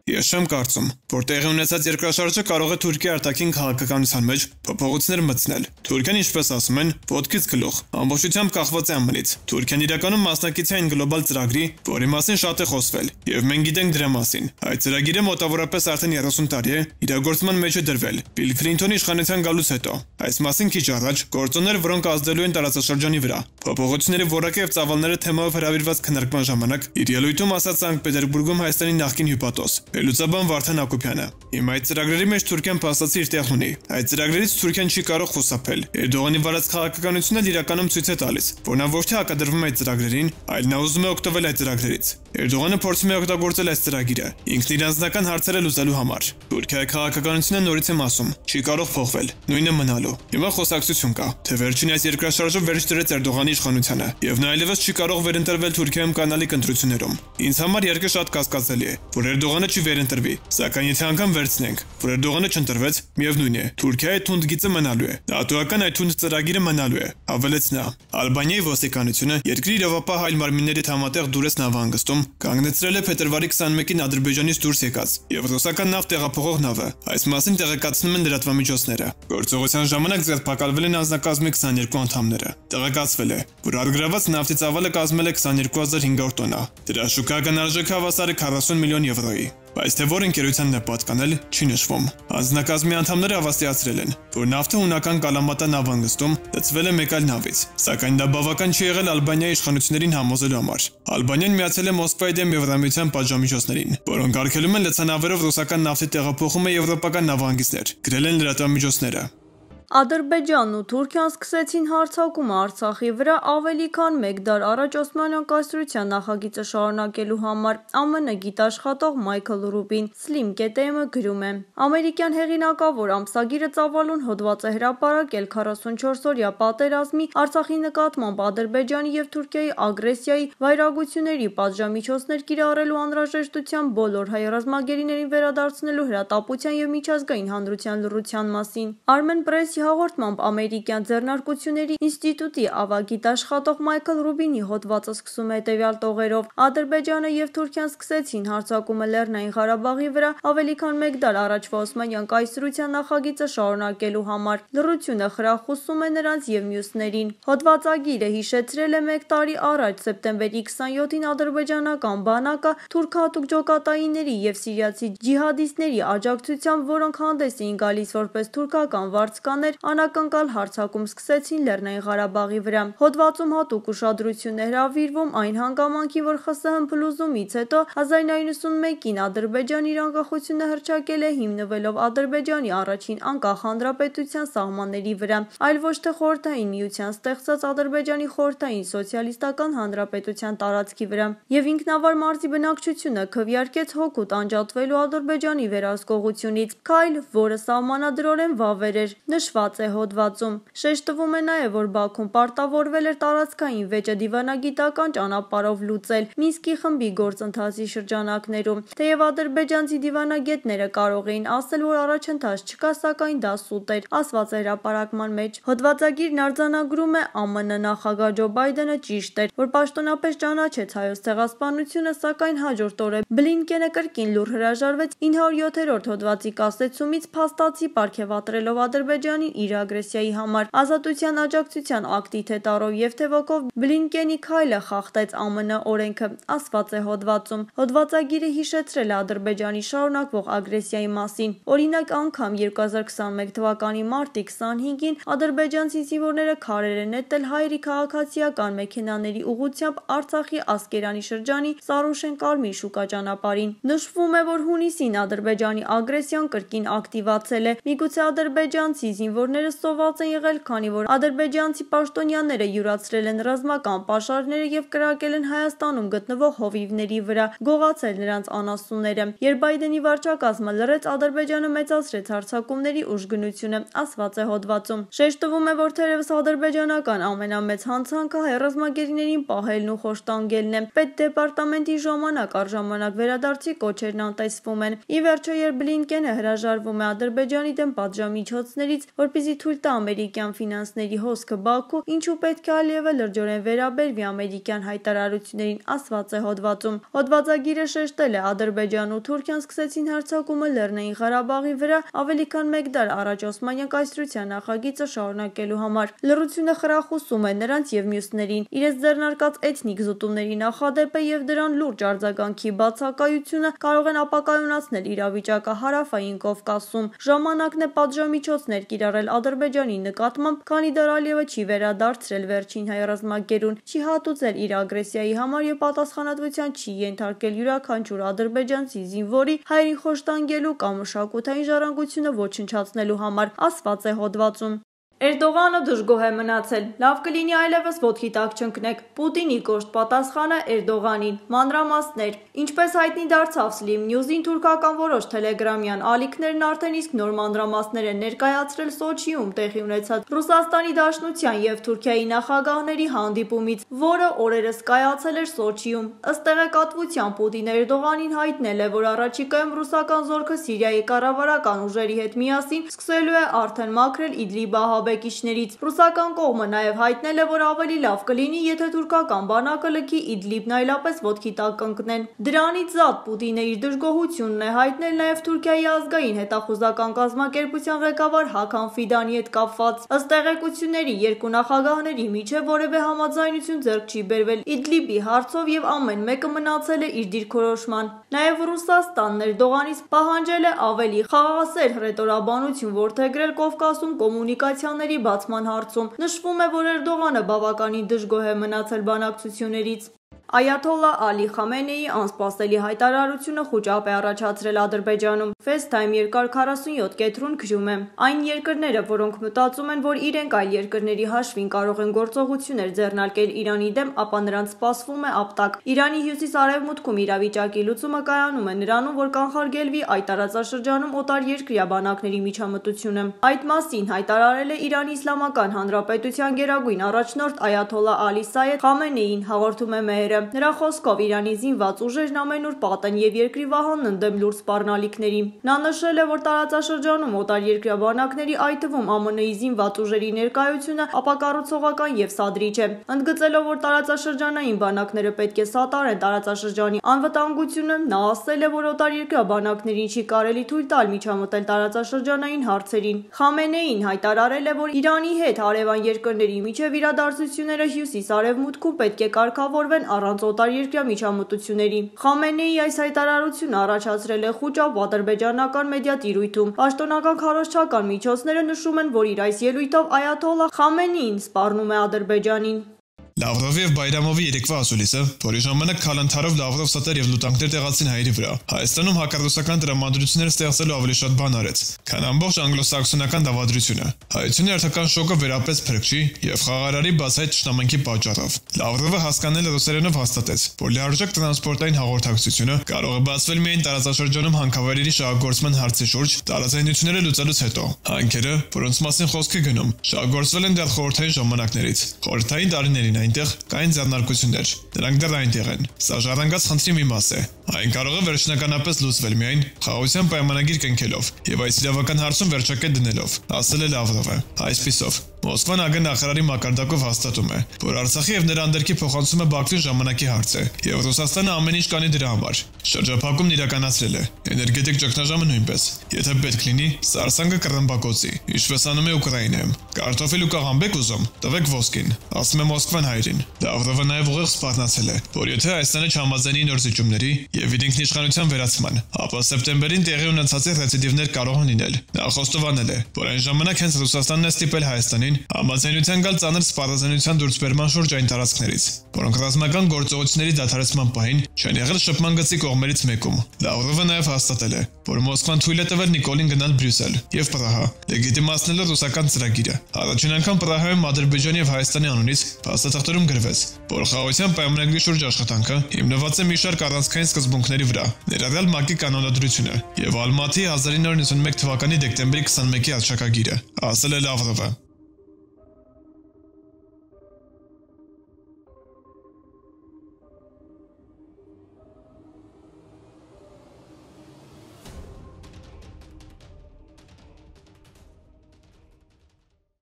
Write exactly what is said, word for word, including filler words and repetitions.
Ես չեմ կարծում, որ տեղի ունեցած երկրաշարժը կարող է Թուրքիայի արտաքին քաղաքականության մեջ փոփոխություններ մտցնել։ Թուրքիան, ինչպես ասում են, ոտքից գլուխ, ամբողջությամբ կախված է Ամենից։ Թուրքիան իրականում մասնակից է այն գլոբալ ծրագրի, որի մասին շատ է խոսվել, եւ մենք գիտենք դրա մասին։ Այդ ծրագիրը մոտավորապես արդեն երեսուն տարի է իրագործման մեջ է դրվել Բիլ Քլինթոնի իշխանության գալուց հետո։ Այս մասին քիչ առաջ գործոններ, որոնք ազդելու են տարածաշրջանի վրա։ Փոփոխությունների որակը եւ ծավալները թեմայով հրավիրված քննարկման ժամանակ իր ելույթում ասաց Սանկտ Պետերբուրգում Հայաստանի նախկին հյուպատոս Վերլուծաբան Վարդան Հակոբյանը։ Հիմա այդ ծրագրերի մեջ Թուրքիան փաստացի իր տեղն ունի։ Այդ ծրագրերից Թուրքիան չի կարող խուսափել։ Էրդողանի վարած քաղաքականությունն իրականում ցույց է տալիս, որ նա ոչ թե հակադրվում է այդ ծրագրերին, այլ նա ուզում է օգտվել այդ ծրագրերից։ Էրդողանը փորձում է օգտագործել այս ծրագիրը ինքն իր անձնական հարցերը լուծելու համար։ Թուրքիայի քաղաքականությունը նորից եմ ասում, չի կարող փոխվել, նույնը մնալու։ Հիմա խոսակցություն կա, թե վերջին այս երկրաշարժը վերջ դրեց Էրդողանի իշխանությանը, եւ նա այլևս չի կարող վերընտրվել Թուրքիայում կանալիք ընտրություններում։ Ինձ համար երկը շատ կասկածելի է, որ Էրդողանը չի վերընտրվի, սակայն եթե անգամ վերցնենք, որ Էրդողանը չընտրվեց, միևնույն է, Թուրքիայի թունդ գիծը մնալու է։ Դատուական այդ թունդ ծրագիրը մնալու է, ավելեց նա։ Ալբանիայի ոստիկանությունը երկրի իրավապահ հայ մարմինների համատեղ Դուրես նավահանգստում կանգնեցրել է փետրվարի քսաներկին Ադրբեջանից դուրս եկած եւ ռուսական նավ տեղափոխող նավը։ Այս մասին տեղեկացնում են լրատվամիջոցները։ Գործողության ժամանակ ձերբակալվել են անձնակազմի քսաներկու անդամները։ Տեղեկացվել է, որ առգրաված նավթի ծավալը կազմել է քսաներկու հազար հինգ հարյուր տոննա։ Դրա շուկայական արժեքը հավասար է քառասուն միլիոն եվրոյի։ Բայց թե որ ընկերությանն է պատկանել, չի նշվում։ Անձնակազմի անդամները հավաստիացրել են, որ նավթը հունական Կալամատա նավահանգստում լցվել է մեկ այլ նավից, սակայն դա բավական չի եղել Ալբանիայի իշխանություններին համոզելու համար։ Ալբանիան միացել է Մոսկվայի դեմ Եվրամիության պատժամիջոցներին, որոնք արգելում են լցանավերով ռուսական նավթի տեղափոխումը եվրոպական նավահանգիստներ, գրել են լրատվամիջոցները։ Ադրբեջանն ու Թուրքիան սկսեցին հարձակումը Արցախի վրա ավելի քան մեկ դար առաջ Օսմանյան կայսրության նախագիծը շարունակելու համար, ԱՄՆ գիտաշխատող Մայքլ Ռուբին Slim կետ էմ-ը գրում է. Ամերիկյան հեղինակավոր ամսագիրը ծավալուն հոդված է հրապարակել քառասունչորսօրյա պատերազմի, Արցախի նկատմամբ Ադրբեջանի եւ Թուրքիայի ագրեսիայի, վայրագությունների պատժամիջոցներ կիրառելու անհրաժեշտության, բոլոր հայ ռազմագերիներին վերադարձնելու հրատապության եւ միջազգային հանրության լռության մասին։ Armen Press հաղորդմամբ ամերիկյան ձեռնարկությունների ինստիտուտի ավագիտաշխատող Մայքլ Ռուբինի հոդվածը սկսում է հետևյալ տողերով. Ադրբեջանը եւ Թուրքիան սկսեցին հարձակումը Լեռնային Ղարաբաղի վրա ավելի քան մեկ դար առաջվա Օսմանյան կայսրության նախագիծը շարունակելու համար։ Լռությունը խրախուսում է նրանց եւ մյուսներին։ Հոդվածագիրը հիշեցրել է մեկ տարի առաջ սեպտեմբերի քսանյոթին ադրբեջանական բանակը թուրքահատուկ ջոկատայինների եւ սիրիացի ջիհադիստների աջակցությամբ, որոնք հանդես էին գալիս որպես թուրքական վարձկաներ, անակնկալ հարձակում սկսեցին Լեռնային Ղարաբաղի վրա։ Հոդվածում հատուկ ուշադրություն է հրավիրվում այն հանգամանքին, որ ԽՍՀՄ փլուզումից հետո հազար նույնսուն ութամեկին Ադրբեջանը իր անկախությունը հռչակել է հիմնվելով Ադրբեջանի առաջին անկախ հանրապետության սահմանների վրա, այլ ոչ թե Խորհրդային Միության ստեղծած Ադրբեջանի խորհրդային սոցիալիստական հանրապետության տարածքի վրա, եւ ինքնավար մարզի բնակչությունը քվեարկեց հօգուտ անջատվելու Ադրբեջանի վերահսկողությունից, քայլ, որը սահմանադրորեն վավեր էր, նշված է հոդվածում։ Շեշտվում է նաև, որ Բաքուն պարտավորվել էր տարածքային վեճը դիվանագիտական ճանապարհով լուծել Մինսկի խմբի գործընթացի շրջանակներում։ Թեև ադրբեջանցի դիվանագետները կարող էին ասել, որ առաջընթաց չկա, սակայն դա սուտ էր, ասված է հրապարակման մեջ։ Հոդվածագիրն արձանագրում է ԱՄՆ նախագահ Ջո Բայդենը ճիշտ էր, որ պաշտոնապես ճանաչեց հայոց ցեղասպանությունը, սակայն հաջորդ օրը Բլինկենը կրկին լուր հրաժարվեց ինը հարյուր յոթերորդ հոդվածի կասեցումից, փաստացի պարգևատրելով Ադրբեջանին իր ագրեսիայի համար։ Ազատության աջակցության ակտի թե տարով եւ թե ոգով Բլինկենի քայլը խախտեց ԱՄՆ օրենքը, ասված է հոդվածում։ Հոդվածագիրը հիշեցրել է Ադրբեջանի շարունակվող ագրեսիայի մասին։ Օրինակ, անգամ երկու հազար քսանմեկ թվականի մարտի քսանհինգին ադրբեջանցի զինվորները քարեր են նետել հայերի քաղաքացիական մեքենաների ուղղությամբ Արցախի Ասկերանի շրջանի Սարուշեն-Կարմիր շուկա ճանապարհին։ Նշվում է, որ հունիսին Ադրբեջանի ագրեսիան կրկին ակտիվացել է։ Միգուցե ադրբեջանցի զինվորները սոված են եղել, քանի որ ադրբեջանցի պաշտոնյաները յուրացրել են ռազմական պաշարները եւ կրակել են Հայաստանում գտնվող հովիվների վրա, գողացել նրանց անասունները։ Երբ Բայդենի վարչակազմը լռեց, Ադրբեջանը մեծացրեց հարձակումների ուժգնությունը, ասված է հոդվածում։ Շեշտվում է, որ թերևս ադրբեջանական ամենամեծ հանցանքը հայ ռազմագերիներին պահելն ու խոշտանգելն է։ Պետդեպարտամենտի ժամանակ առ ժամանակ վերադարձի կոչերն անտեսվում են։ Ի վերջո, երբ Բլինկենը հրաժարվում է Ադրբեջանի դեմ պատժամիջոցներից, որպեսզի թույլ տա ամերիկյան ֆինանսների հոսքը Բաքու, ինչու պետք է Ալիևը լրջորեն վերաբերվի ամերիկյան հայտարարություններին, ասված է հոդվածում։ Հոդվածագիրը շեշտել է, Ադրբեջանն ու Թուրքիան սկսեցին հարձակումը Լեռնային Ղարաբաղի վրա ավելի քան մեկ դար առաջ Օսմանյան կայսրության նախագիծը շարունակելու համար։ Լռությունը խրախուսում է նրանց եւ մյուսներին, իրենց ձեռնարկած էթնիկ զուտումների նախադեպը եւ դրան լուրջ արձագանքի բացակայությունը կարող են ապակայունացնել իրավիճակը Հարավային Կովկասում։ Ժամանակն է պատժամիջոցներ կիրառել Ադրբեջանի նկատմամբ, քանի դեռ Ալիևը չի վերադարձրել վերջին հայ ռազմագերուն, չի հատուցել իր ագրեսիայի համար եւ պատասխանատվության չի ենթարկել յուրաքանչյուր ադրբեջանցի զինվորի հայրին խոշտանգելու կամ մշակութային ժառանգությունը ոչնչացնելու համար, ասված է հոդվածում։ Էրդողանը դժգոհ է մնացել, լավ կլինի այլևս ոտքի տակ չընկնեք, Պուտինի կոշտ պատասխանը Էրդողանին, մանրամասներ, ինչպես հայտնի դարձավ Slim News-ին, թուրքական որոշ թելեգրամյան ալիքներն արդեն իսկ նոր մանրամասներ են ներկայացրել Սոչիում տեղի ունեցած Ռուսաստանի Դաշնության եւ Թուրքիայի նախագահների հանդիպումից, որը օրերս կայացել էր Սոչիում։ Ըստ տեղեկատվության Պուտինը Էրդողանին հայտնել է, որ առաջիկայում ռուսական զորքը Սիրիայի կառավարական ուժերի հետ միասին սկսելու է արդեն մաքրել Իդլիբ ահաբեկիչներից։ Ռուսական կողմը նաև հայտնել է, որ ավելի լավ կլինի, եթե թուրքական բանակը լքի Իդլիբն այլապես ոտքի տակ կընկնեն։ Դրանից զատ Պուտինը իր դժգոհությունն է հայտնել նաև Թուրքիայի ազգային հետախուզական կազմակերպության ղեկավար Հական Ֆիդանի հետ կապված։ Ըստ տեղեկությունների, երկու նախագահների միջև որևէ համաձայնություն ձեռք չի բերվել Իդլիբի հարցով եւ ամեն մեկը մնացել է իր դիրքորոշման։ Նաև Ռուսաստանն Էրդողանից պահանջել է ավելի խաղաղասեր հռետորաբանություն որդեգրել Կովկասում կոմունիկացիաների բացման հարցում։ Նշվում է, որ Էրդողանը բավականին դժգոհ է մնացել բանակցություններից։ Այաթոլլա Ալի Խամենեի անսպասելի հայտարարությունը խուճապ է առաջացրել Ադրբեջանում։ FaceTime երկար քառասունյոթ կետրուն գրում է. Այն երկրները, որոնք մտածում են, որ իրենք այլ երկրների հաշվին կարող են գործողություններ ձեռնարկել Իրանի դեմ, ապա նրանց սպասվում է ապտակ։ Իրանի հյուսիս-արևմուտքում իրավիճակի լուծումը կայանում է նրանում, որ կանխարգելվի այդ տարածաշրջանում օտարերկրյա բանակների միջամտությունը։ Այդ մասին հայտարարել է Իրանի Իսլամական Հանրապետության գերագույն առաջնորդ Այաթոլլա Ալի Սայեդ Խամենեին, հաղորդում է Մեհերը։ Նրա խոսքով Իրանի զինված ուժերն ամենուր պատ են եւ երկրի վահանն ընդդեմ լուրջ սպառնալիքների։ Նա նշել է, որ տարածաշրջանում օտարերկրյա բանակների, այդ թվում ԱՄՆ-ի զինված ուժերի ներկայությունը ապակառուցողական եւ սադրիչ է։ Ընդգծելով, որ տարածաշրջանային բանակները պետք է սատարեն տարածաշրջանի անվտանգությունը, նա ասել է, որ օտարերկրյա բանակներին չի կարելի թույլ տալ միջամտել տարածաշրջանային հարցերին։ Խամենեին հայտարարել է, որ Իրանի հետ հարևան երկրների միջև իրադարձությունները հյուսիս-արևմուտքում պետք է կարգավորվեն առանց օտարերկրյա միջամտությունների։ Խամենեի այս հայտարարությունը առաջացրել է խուճապ ադրբեջանական մեդիա տիրույթում։ Պաշտոնական քարոզչական միջոցները նշում են, որ իր այս ելույթով Այաթոլլա Խամենեին սպառնում է Ադրբեջանին։ Լավրովի եւ Բայրամովի երեկվա ասուլիսը, որի ժամանակ քալանթարով Լավրով ստեր եւ լուտանքներ տեղացին հայերի վրա, Հայաստանում հակառուսական տրամադրություններ ստեղծելու ավելի շատ բան արեց, քան ամբողջ անգլոսաքսոնական դավադրությունը։ Հայությունը հերթական շոկը վերապես փրկչի եւ խաղարարի բացահայտ ճշտամանքի պատճառով։ Լավրովը հասկանել ռուսերենով հաստատեց, որ լիարժեք տրանսպորտային հաղորդակցությունը կարող է բացվել միայն տարածաշրջանում հանքավայրերի շահագործման հարցի շուրջ տարածայնությունները լուծելուց հետո։ Հանքերը, որոնց մասին խոսք է գնում, շահագործվել են դեռ խորհրդային ժամանակներից։ Խորհրդային տարիներին այնտեղ կային ձեռնարկություններ, դրանք դեռ այնտեղ են։ Սա ժառանգած խնդրի մի մաս է։ Այն կարող է վերջնականապես լուծվել միայն խաղաղության պայմանագիր կնքելով եւ այս իրավական հարցում վերջակետ դնելով, ասել է Լավրովը։ Այսպիսով Մոսկվան ԱԳ նախարարի մակարդակով հաստատում է, որ Արցախի եւ նրա անդերքի փոխանցումը Բաքվին ժամանակի հարց է, եւ Ռուսաստանը ամեն ինչ կանի դրա համար։ Շրջափակումն իրականացրել է, էներգետիկ ճգնաժամը նույնպես։ Եթե պետք լինի, սարսանգը կռմբակոծի, ինչպես անում է Ուկրաինայում։ Կարտոֆիլ ու կաղամբեք ուզում, տվեք ոսկին, ասում է Մոսկվան հայերին։ Լավրովը նաեւ ուղիղ սպառնացել է, որ եթե Հայաստանը չհամաձայնի նոր զիջումների եւ իր ինքնիշխանության վերացման, ապա սեպտեմբերին տեղի ունեցած ռեցիդիվներ կարող են լինել։ Նա խոստովանել է, որ այն ժամանակ հենց Ռուսաստանն է ստիպել Հայաստանին համաձայնության գալ ծանր սպառազինության դուրսբերման շուրջ այն տարածքներից, որոնք ռազմական գործողությունների դադարեցման պահին չեն եղել շփման գծի կողմերից մեկում։ Լավրովը նաև հաստատել է, որ Մոսկվան թույլ է տվել Նիկոլին գնալ Բրյուսել եւ Պրահա, լեգիտիմացնելով ռուսական ծրագիրը։ Առաջին անգամ Պրահայում Ադրբեջանի եւ Հայաստանի անունից փաստաթղթերում գրվեց, որ խաղաղության պայմանագրի շուրջ աշխատանքը հիմնված է մի շարք առանցքային սկզբունքների վրա, ներառյալ ՄԱԿ-ի կանոնադրությունը եւ Ալմատի հազար ինը հարյուր նվաթ թվականի դեկտեմբերի քսանմեկի հռչակագիրը, ասել է Լավրովը։